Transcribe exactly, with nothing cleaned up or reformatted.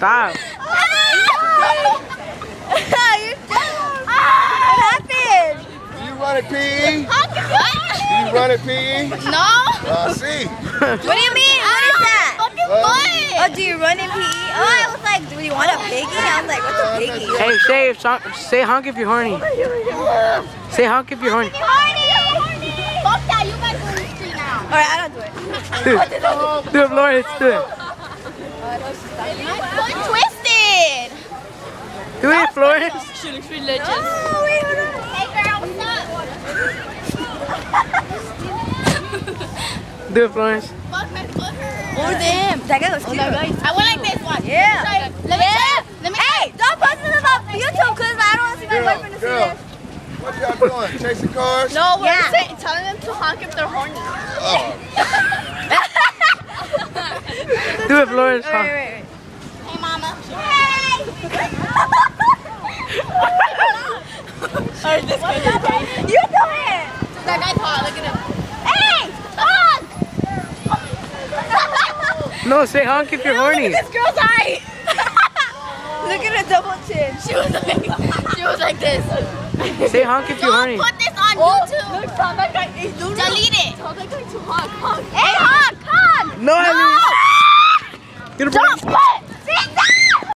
Stop. What happened? Do you run at P E? Do you run at P E? No. Uh, see. What do you mean? What is that? What? Oh, do you run in P E? Oh, I was like, do you want a piggy? I was like, what's a piggy? Hey, say, say honk if you're horny. Say honk if you're horny. Fuck that, you guys go in the street now. Alright, I don't do it. Do it, Florence, do it. My foot twisted. Do it, Florence. She looks religious. Oh, wait, hold on. Hey, girl, what's up? Do it, Florence. Fuck, my foot hurts. Oh, damn. That guy was cute. that guy. I went like this one. Yeah. Let me yeah. Let me hey, don't post this on YouTube because I don't want to see my Girl, boyfriend to see girl. this. What y'all doing? Chasing cars? No, we're Yeah. saying, telling them to honk if they're horny. Oh. Do it, Florence. Wait, wait, wait. Hey, mama. Hey! Alright, this guy is crazy. You do it! That guy's hot. Look at him. Hey! Honk! No, say honk if you're horny. Look at this girl's eye! Look at her double chin. She was like, she was like this. Say honk if you're horny. Put this on Oh, YouTube. look, tell that guy. Hey, don't Delete it. Tell that guy to honk, honk. Hey, honk! Honk! No, I No! mean. Get a break. Don't